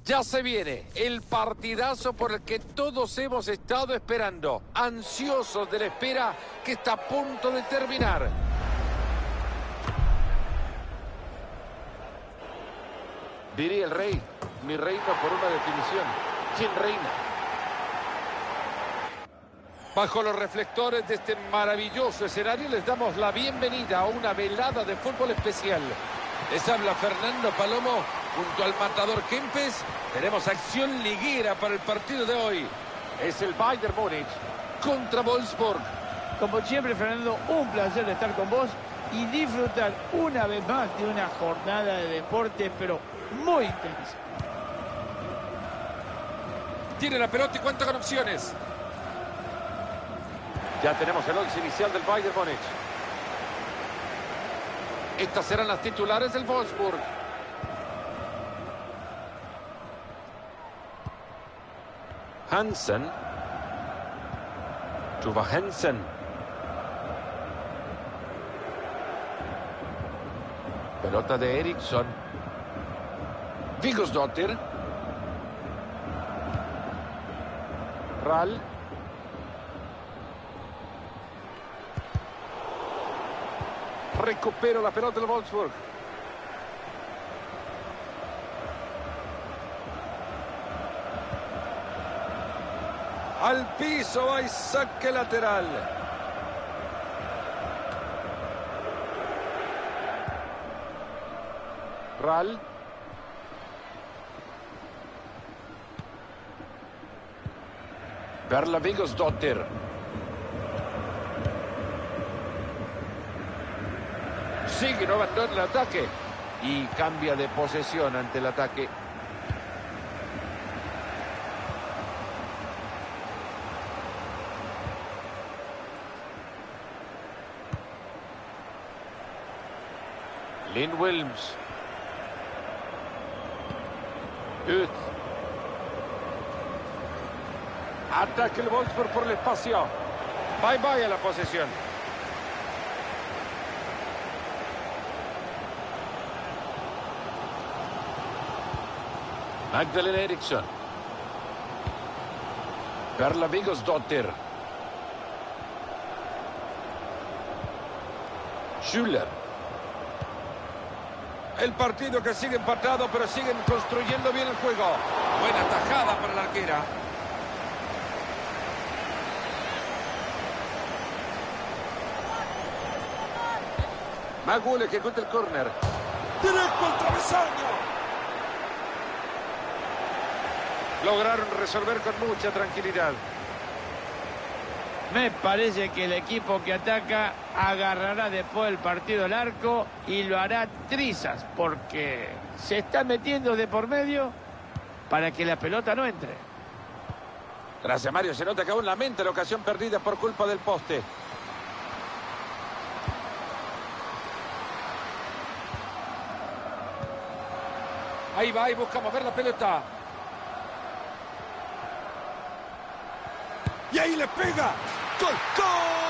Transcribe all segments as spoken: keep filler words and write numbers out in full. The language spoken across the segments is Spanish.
Ya se viene el partidazo por el que todos hemos estado esperando, ansiosos de la espera que está a punto de terminar. Diría el rey, mi reino por una definición. ¿Quién reina? Bajo los reflectores de este maravilloso escenario les damos la bienvenida a una velada de fútbol especial. Les habla Fernando Palomo junto al matador Kempes. Tenemos acción liguera para el partido de hoy. Es el Bayern Múnich contra Wolfsburg. Como siempre, Fernando, un placer estar con vos y disfrutar una vez más de una jornada de deporte, pero muy intensa. Tiene la pelota y cuenta con opciones. Ya tenemos el once inicial del Bayern Múnich. Estas serán las titulares del Wolfsburg. Hansen. Tuva Hansen. Pelota de Eriksson. Vigosdottir. Ral. Recupera la pelota del Wolfsburg. Al piso va y saque lateral. Ral. Per la Vigosdottir. Sigue, no abandona el ataque. Y cambia de posesión ante el ataque. Lynn Wilms. Ut. Ataque el Wolfsburg por el espacio. Bye bye a la posesión. Magdalena Eriksson. Per la Vigosdottir. Schüller. El partido que sigue empatado, pero siguen construyendo bien el juego. Buena tajada para la arquera. Magul ejecuta el córner. Directo al travesaño. Lograron resolver con mucha tranquilidad. Me parece que el equipo que ataca agarrará después del partido el arco y lo hará trizas, porque se está metiendo de por medio para que la pelota no entre. Gracias, Mario. Se nota que aún lamenta la ocasión perdida por culpa del poste. Ahí va y busca mover la pelota. Y ahí le pega. ¡Gol! ¡Gol!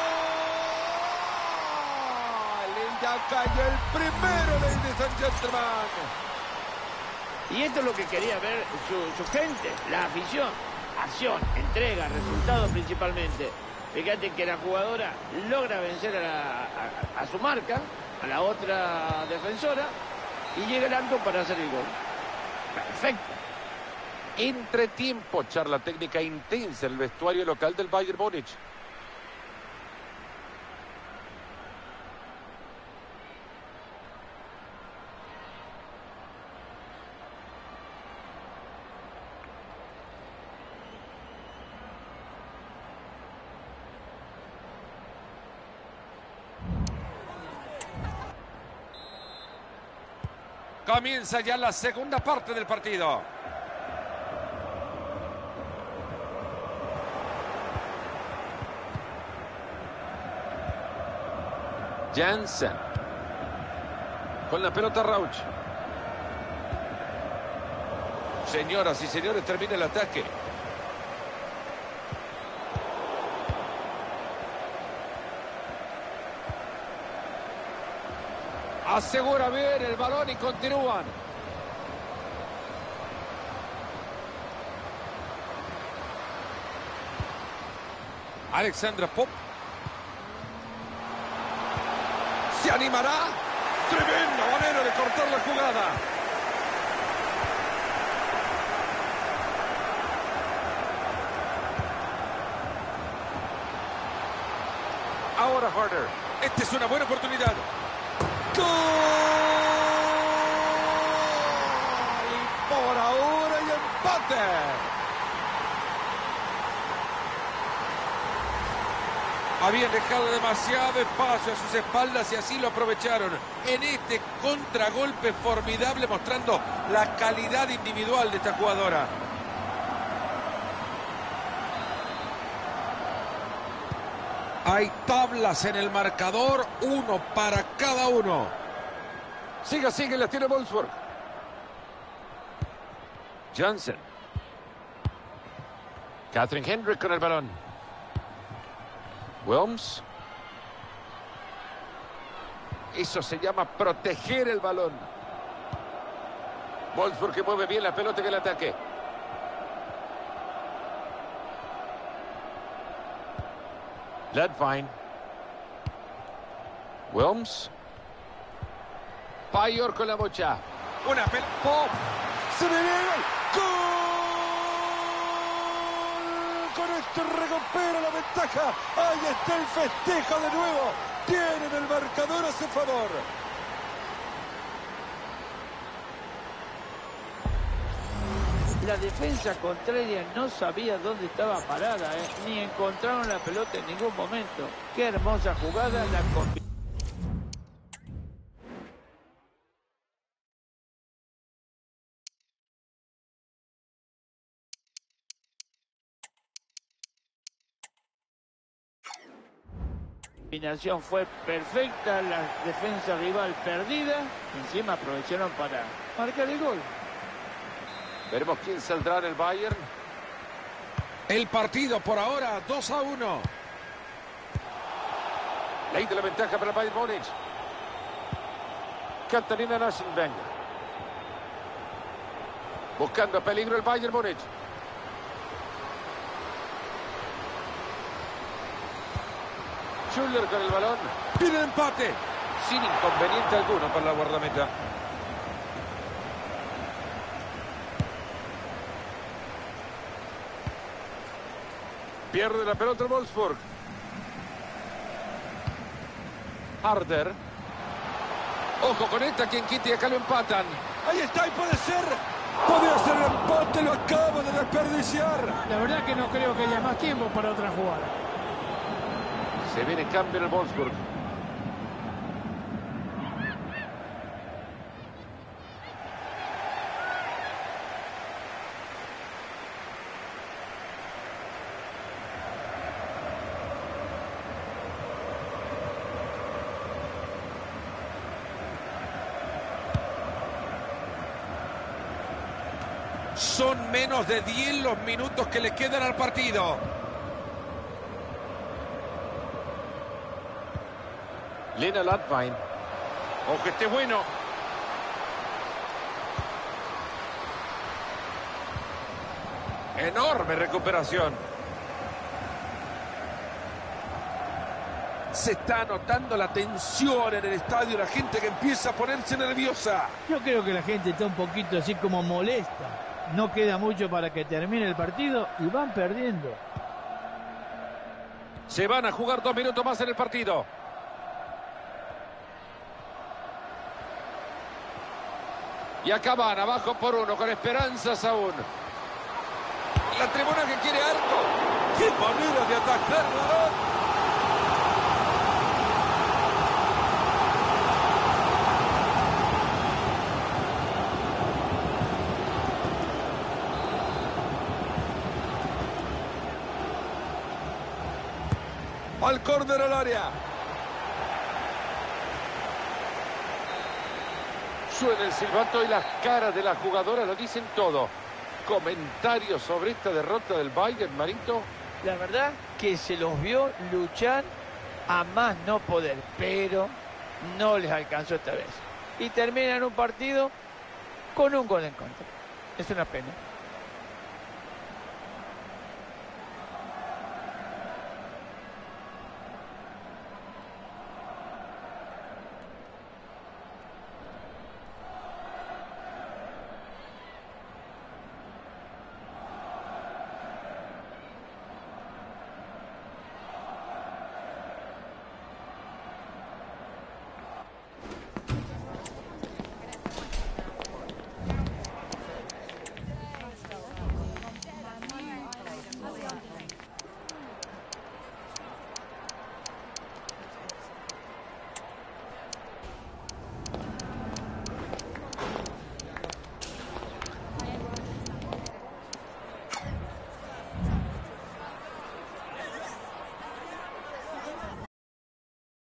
Y ya cayó el primero, ladies and gentlemen. Y esto es lo que quería ver su, su gente, la afición. Acción, entrega, resultados principalmente. Fíjate que la jugadora logra vencer a, la, a, a su marca, a la otra defensora, y llega el arco para hacer el gol. Perfecto. Entretiempo, charla técnica intensa en el vestuario local del Bayern Múnich. Comienza ya la segunda parte del partido. Jansen. Con la pelota Rauch. Señoras y señores, termina el ataque. Asegura bien el balón y continúan. Alexandra Popp. ¿Se animará? Tremenda manera de cortar la jugada. Ahora Harder. Esta es una buena oportunidad. ¡Gol! Y por ahora hay empate. Habían dejado demasiado espacio a sus espaldas y así lo aprovecharon en este contragolpe formidable, mostrando la calidad individual de esta jugadora. Hay tablas en el marcador, uno para cada uno. Sigue, sigue, la tiene Wolfsburg. Johnson. Catherine Hendrick con el balón. Wilms. Eso se llama proteger el balón. Wolfsburg que mueve bien la pelota en el ataque. Ledvine. Wilms. Payor con la bocha. Una pelota. ¡Pop! ¡Se me viene! ¡Gol! Con esto recupera la ventaja. Ahí está el festejo de nuevo. Tienen el marcador a su favor. La defensa contraria no sabía dónde estaba parada, ¿eh? Ni encontraron la pelota en ningún momento. Qué hermosa jugada la combinación fue perfecta, la defensa rival perdida, encima aprovecharon para marcar el gol. Veremos quién saldrá en el Bayern. El partido por ahora dos a uno. Ley de la ventaja para el Bayern Múnich. Katarina Naschenbeng. Buscando peligro el Bayern Múnich. Schuller con el balón. Pide empate. Sin inconveniente alguno para la guardameta. Pierde la pelota el Wolfsburg. Harder. Ojo con esta, quien quite y acá lo empatan. Ahí está y puede ser. Podría ser el empate, lo acabo de desperdiciar. La verdad que no creo que haya más tiempo para otra jugada. Se viene cambio en el Wolfsburg. Son menos de diez los minutos que le quedan al partido. Lena Ledvine. Ojo que esté bueno. Enorme recuperación. Se está notando la tensión en el estadio, la gente que empieza a ponerse nerviosa. Yo creo que la gente está un poquito así como molesta. No queda mucho para que termine el partido y van perdiendo. Se van a jugar dos minutos más en el partido. Y acaban abajo por uno, con esperanzas aún. La tribuna que quiere arco. ¡Qué manera de atacar, ¿verdad? Al córner al área. Suena el silbato y las caras de la jugadora lo dicen todo. Comentarios sobre esta derrota del Bayern, Marito. La verdad que se los vio luchar a más no poder, pero no les alcanzó esta vez. Y terminan un partido con un gol en contra. Es una pena.